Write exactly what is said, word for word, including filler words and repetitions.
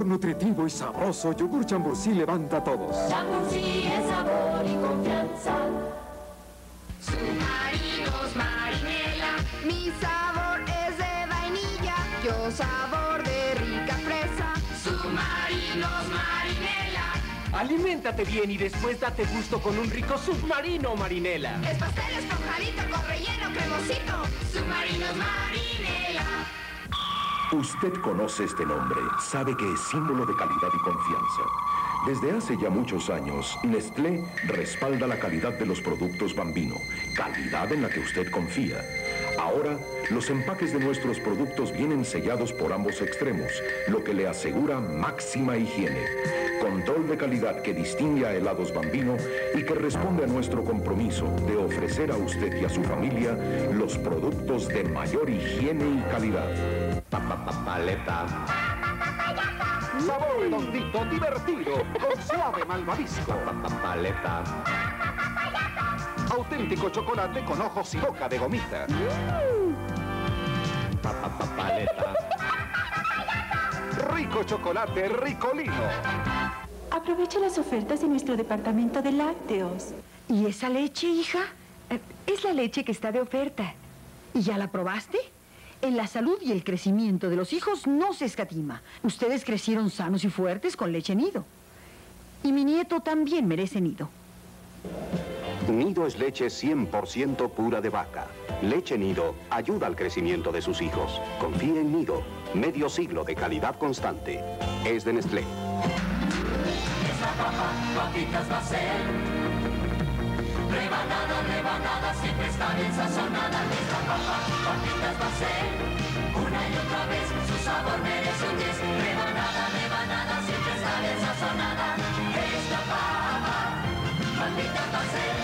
sabor nutritivo y sabroso, yogur Chambursí levanta a todos. Chambursí es sabor y confianza. Submarinos Marinela. Mi sabor es de vainilla, yo sabor de rica fresa. Submarinos Marinela. Aliméntate bien y después date gusto con un rico submarino Marinela. Es pastel esponjadito con relleno cremosito. Submarinos Marinela. Usted conoce este nombre, sabe que es símbolo de calidad y confianza. Desde hace ya muchos años, Nestlé respalda la calidad de los productos Bambino, calidad en la que usted confía. Ahora, los empaques de nuestros productos vienen sellados por ambos extremos, lo que le asegura máxima higiene. Control de calidad que distingue a Helados Bambino y que responde a nuestro compromiso de ofrecer a usted y a su familia los productos de mayor higiene y calidad. Paleta. Sabor redondito, divertido, con suave malvavisco. Paleta. Auténtico chocolate con ojos y boca de gomita. Paleta. Rico chocolate, ricolino. Aprovecha las ofertas en nuestro departamento de lácteos. ¿Y esa leche, hija? Eh, Es la leche que está de oferta. ¿Y ya la probaste? En la salud y el crecimiento de los hijos no se escatima. Ustedes crecieron sanos y fuertes con leche Nido. Y mi nieto también merece Nido. Nido es leche cien por ciento pura de vaca. Leche Nido ayuda al crecimiento de sus hijos. Confíe en Nido. Medio siglo de calidad constante. Es de Nestlé. Esta papa, papitas va a ser. Rebanada, rebanada, siempre está bien sazonada. Esta papa, papitas va a ser. Una y otra vez, su sabor merece un diez. Rebanada, rebanada, siempre está bien sazonada. Esta papa, papitas va a ser.